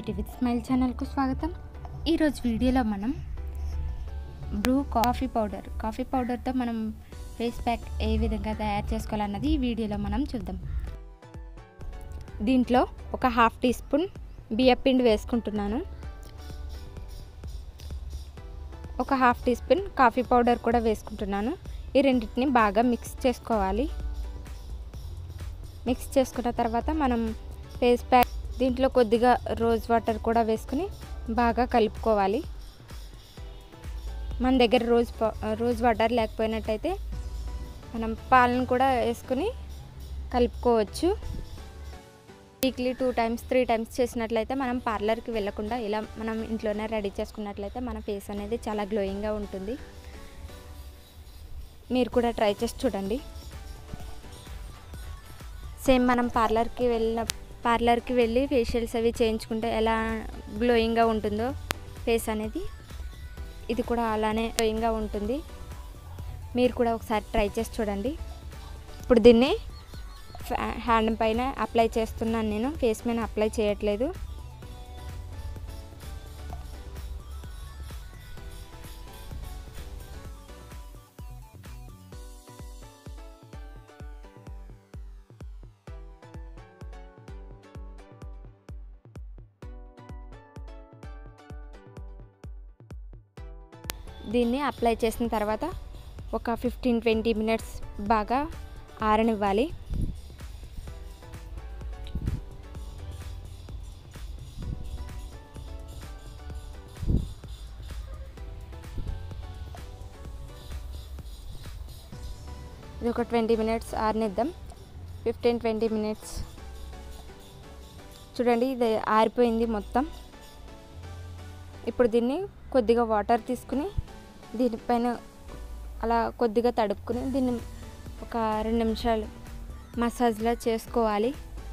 Beauty with smile ఛానల్కు స్వాగతం. ఈరోజు వీడియోలో మనం బ్రూ కాఫీ పౌడర్తో మనం ఫేస్ ప్యాక్ ఏ విధంగా తయారు చేసుకోవాలన్నది ఈ వీడియోలో మనం చూద్దాం. దీంట్లో ఒక హాఫ్ టీ స్పూన్ బియ్యపిండి వేసుకుంటున్నాను. ఒక half teaspoon coffee powder కూడా వేసుకుంటున్నాను. ఈ రెండింటిని బాగా మిక్స్ చేసుకోవాలి. మిక్స్ చేసుకున్న తర్వాత మనం ఫేస్ ప్యాక్ దీంట్లో కొద్దిగా రోజ్ వాటర్ కూడా వేసుకుని బాగా కలుపుకోవాలి. మన దగ్గర రోజ్ వాటర్ లేకపోయినట్టయితే మనం పాలను కూడా వేసుకుని కలుపుకోవచ్చు. వీక్లీ 2 times 3 times చేసినట్లయితే మనం పార్లర్కి వెళ్ళకుండా ఇలా మనం ఇంట్లోనే రెడీ చేసుకున్నట్లయితే మన ఫేస్ అనేది చాలా గ్లోయింగ్గా ఉంటుంది. మీరు కూడా ట్రై చేసి చూడండి. సేమ్ మనం పార్లర్కి వెళ్ళి ఫేషియల్స్ అవి చేయించుకుంటే ఎలా గ్లోయింగ్గా ఉంటుందో ఫేస్ అనేది, ఇది కూడా అలానే గ్లోయింగ్గా ఉంటుంది. మీరు కూడా ఒకసారి ట్రై చేసి చూడండి. ఇప్పుడు దీన్ని హ్యాండ్ పైన అప్లై చేస్తున్నాను, నేను ఫేస్ మీద అప్లై చేయట్లేదు. దీన్ని అప్లై చేసిన తర్వాత ఒక 15-20 minutes బాగా ఆరనివ్వాలి. ఇది ఒక 20 minutes ఆరనిద్దాం. 15-20 minutes చూడండి, ఇది ఆరిపోయింది మొత్తం. ఇప్పుడు దీన్ని కొద్దిగా వాటర్ తీసుకుని దీనిపైన అలా కొద్దిగా తడుపుకుని దీన్ని ఒక 2 నిమిషాలు మసాజ్లా చేసుకోవాలి.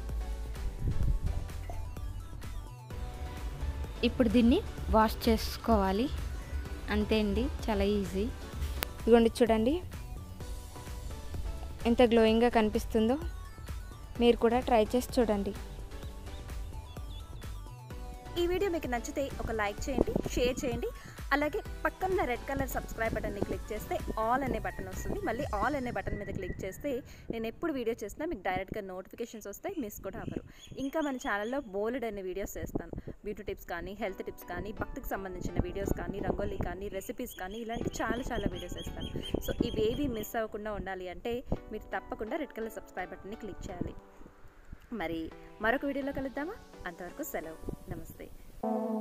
ఇప్పుడు దీన్ని వాష్ చేసుకోవాలి. అంతే అండి, చాలా ఈజీ. ఇదిగోండి చూడండి ఎంత గ్లోయింగ్గా కనిపిస్తుందో. మీరు కూడా ట్రై చేసి చూడండి. ఈ వీడియో మీకు నచ్చితే ఒక లైక్ చేయండి, షేర్ చేయండి. అలాగే పక్కన రెడ్ కలర్ సబ్స్క్రైబ్ బటన్ని క్లిక్ చేస్తే ఆల్ అనే బటన్ వస్తుంది. మళ్ళీ ఆల్ అనే బటన్ మీద క్లిక్ చేస్తే నేను ఎప్పుడు వీడియో చేసినా మీకు డైరెక్ట్గా నోటిఫికేషన్స్ వస్తాయి, మిస్ కూడా అవ్వరు. ఇంకా మన ఛానల్లో బోల్డ్ అనే వీడియోస్ చేస్తాను. బ్యూటీ టిప్స్ కానీ, హెల్త్ టిప్స్ కానీ, భక్తికి సంబంధించిన వీడియోస్ కానీ, రంగోలీ కానీ, రెసిపీస్ కానీ, ఇలాంటి చాలా వీడియోస్ చేస్తాను. సో ఇవేవి మిస్ అవ్వకుండా ఉండాలి అంటే మీరు తప్పకుండా రెడ్ కలర్ సబ్స్క్రైబ్ బటన్ని క్లిక్ చేయాలి. మరి మరొక వీడియోలో కలుద్దామా? అంతవరకు సెలవు. నమస్తే.